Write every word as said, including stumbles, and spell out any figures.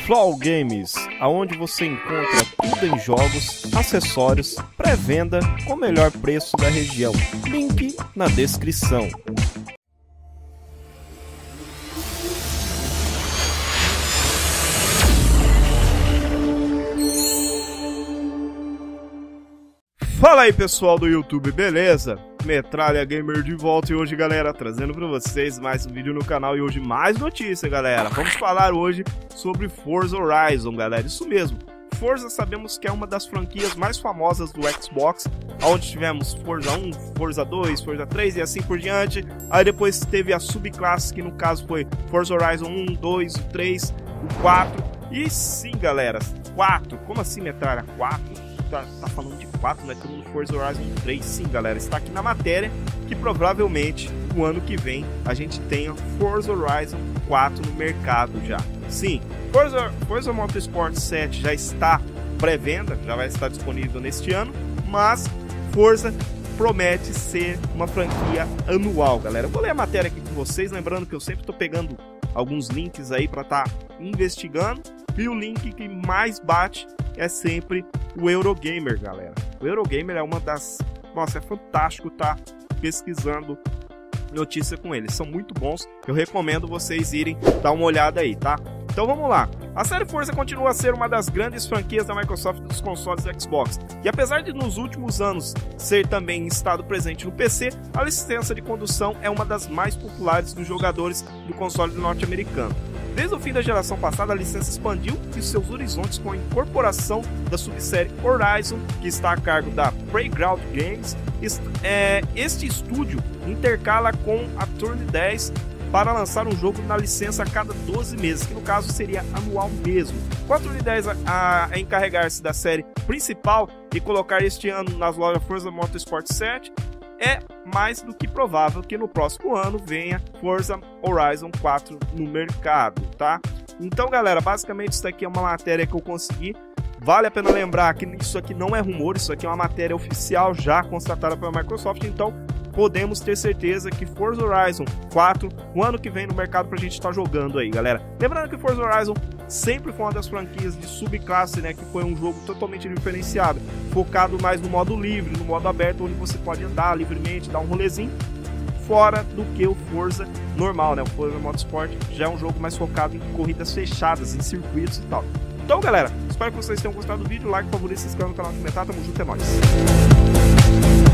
Flow Games, aonde você encontra tudo em jogos, acessórios, pré-venda com o melhor preço da região. Link na descrição. Fala aí pessoal do YouTube, beleza? Metralha Gamer de volta e hoje, galera, trazendo pra vocês mais um vídeo no canal e hoje mais notícia, galera. Vamos falar hoje sobre Forza Horizon, galera, isso mesmo. Forza sabemos que é uma das franquias mais famosas do Xbox, onde tivemos Forza um, Forza dois, Forza três e assim por diante. Aí depois teve a subclasse, que no caso foi Forza Horizon um, dois, três, quatro. E sim, galera, quatro, como assim, Metralha? quatro? Tá, tá falando de quatro, né? Todo mundo Forza Horizon três, sim, galera, está aqui na matéria que provavelmente o ano que vem a gente tenha Forza Horizon quatro no mercado já. Sim, Forza, Forza Motorsport sete já está pré-venda, já vai estar disponível neste ano, mas Forza promete ser uma franquia anual, galera. Eu vou ler a matéria aqui com vocês, lembrando que eu sempre estou pegando alguns links aí para estar tá investigando, e o link que mais bate é sempre o Eurogamer, galera. O Eurogamer é uma das... Nossa, é fantástico tá pesquisando notícia com eles. São muito bons. Eu recomendo vocês irem dar uma olhada aí, tá? Então vamos lá. A série Forza continua a ser uma das grandes franquias da Microsoft dos consoles do Xbox. E apesar de nos últimos anos ser também estado presente no P C, a licença de condução é uma das mais populares dos jogadores do console norte-americano. Desde o fim da geração passada, a licença expandiu e seus horizontes com a incorporação da subsérie Horizon, que está a cargo da Playground Games. Este estúdio intercala com a Turn dez para lançar um jogo na licença a cada doze meses, que no caso seria anual mesmo. Com a Turn dez a, a, a encarregar-se da série principal e colocar este ano nas lojas Forza Motorsport sete, é mais do que provável que no próximo ano venha Forza Horizon quatro no mercado, tá? Então, galera, basicamente isso aqui é uma matéria que eu consegui. Vale a pena lembrar que isso aqui não é rumor, isso aqui é uma matéria oficial já constatada pela Microsoft, então podemos ter certeza que Forza Horizon quatro, o ano que vem no mercado pra gente estar tá jogando aí, galera. Lembrando que Forza Horizon sempre foi uma das franquias de subclasse, né, que foi um jogo totalmente diferenciado, focado mais no modo livre, no modo aberto, onde você pode andar livremente, dar um rolezinho, fora do que o Forza normal, né, o Forza Motorsport já é um jogo mais focado em corridas fechadas, em circuitos e tal. Então, galera, espero que vocês tenham gostado do vídeo, like, favorito, se inscreva no canal, comentar, tamo junto, é nóis!